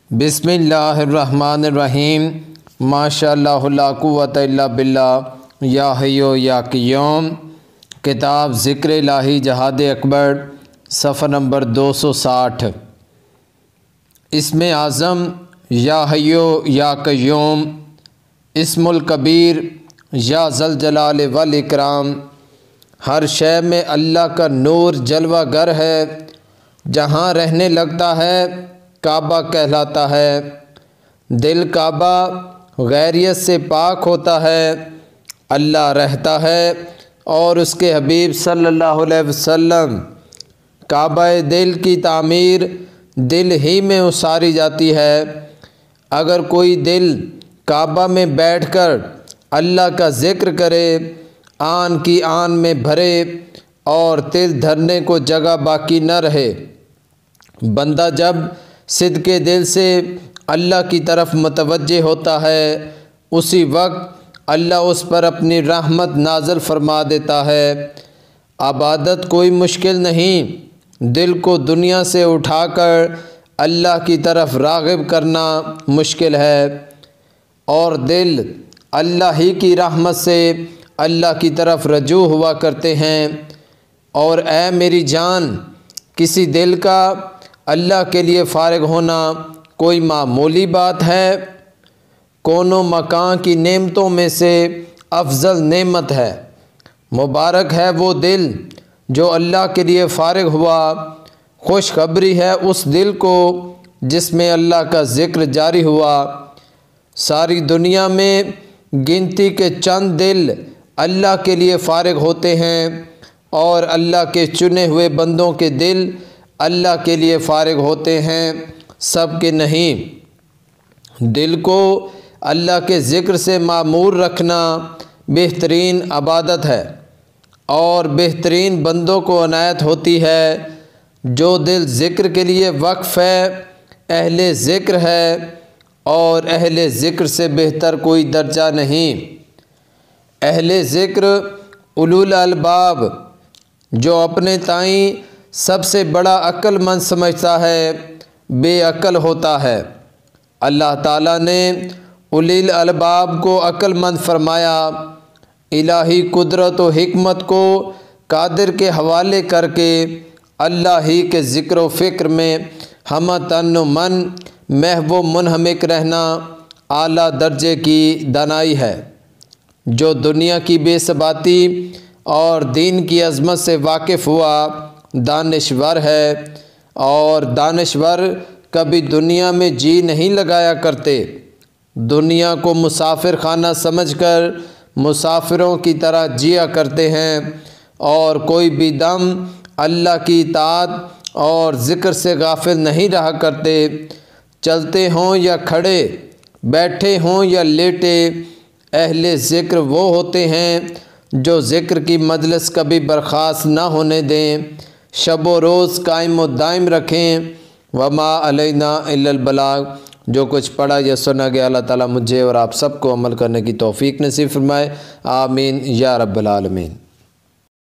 بسم اللہ الرحمن الرحیم ماشاء اللہ لا قوت الا باللہ یا حی یا قیوم۔ کتاب ذکر الہی جہاد اکبر صفحہ نمبر 260۔ اسم اعظم یا حی یا قیوم، اسم الکبیر یا ذوالجلال والاکرام۔ ہر شے میں اللہ کا نور جلوہ گر ہے، جہاں رہنے لگتا ہے کعبہ کہلاتا ہے۔ دل کعبہ غیریت سے پاک ہوتا ہے، اللہ رہتا ہے اور اس کے حبیب صلی اللہ علیہ وسلم۔ کعبہ دل کی تعمیر دل ہی میں اتاری جاتی ہے۔ اگر کوئی دل کعبہ میں بیٹھ کر اللہ کا ذکر کرے، آن کی آن میں بھرے اور تل دھرنے کو جگہ باقی نہ رہے، بندہ جب صدقے دل سے اللہ کی طرف متوجہ ہوتا ہے، اسی وقت اللہ اس پر اپنی رحمت نازل فرما دیتا ہے۔ عبادت کوئی مشکل نہیں، دل کو دنیا سے اٹھا کر اللہ کی طرف راغب کرنا مشکل ہے، اور دل اللہ ہی کی رحمت سے اللہ کی طرف رجوع ہوا کرتے ہیں۔ اور اے میری جان، کسی دل کا اللہ کے لیے فارغ ہونا کوئی معمولی بات ہے؟ کونوں مکان کی نعمتوں میں سے افضل نعمت ہے۔ مبارک ہے وہ دل جو اللہ کے لیے فارغ ہوا، خوشخبری ہے اس دل کو جس میں اللہ کا ذکر جاری ہوا۔ ساری دنیا میں گنتی کے چند دل اللہ کے لیے فارغ ہوتے ہیں، اور اللہ کے چنے ہوئے بندوں کے دل اللہ کے لیے فارغ ہوتے ہیں، سب کے نہیں۔ دل کو اللہ کے ذکر سے معمور رکھنا بہترین عبادت ہے، اور بہترین بندوں کو عنایت ہوتی ہے۔ جو دل ذکر کے لیے وقف ہے، اہل ذکر ہے، اور اہل ذکر سے بہتر کوئی درجہ نہیں۔ اہل ذکر اولو الالباب، جو اپنے تئیں سب سے بڑا عقل مند سمجھتا ہے، بے عقل ہوتا ہے۔ اللہ تعالیٰ نے اولی الالباب کو عقل مند فرمایا۔ الہی قدرت و حکمت کو قادر کے حوالے کر کے اللہ ہی کے ذکر و فکر میں ہم تن و من محو و منہمک رہنا اعلیٰ درجے کی دانائی ہے۔ جو دنیا کی بے ثباتی اور دین کی عظمت سے واقف ہوا دانشور ہے، اور دانشور کبھی دنیا میں جی نہیں لگایا کرتے۔ دنیا کو مسافر خانہ سمجھ کر مسافروں کی طرح جیا کرتے ہیں، اور کوئی بھی دم اللہ کی اطاعت اور ذکر سے غافل نہیں رہا کرتے۔ چلتے ہوں یا کھڑے، بیٹھے ہوں یا لیٹے، اہل ذکر وہ ہوتے ہیں جو ذکر کی مجلس کبھی برخاست نہ ہونے دیں، شب و روز قائم و دائم رکھیں۔ وما علینا الا البلاغ۔ جو کچھ پڑھا یا سنا گیا، اللہ تعالیٰ مجھے اور آپ سب کو عمل کرنے کی توفیق نصیب فرمائے، آمین یا رب العالمین۔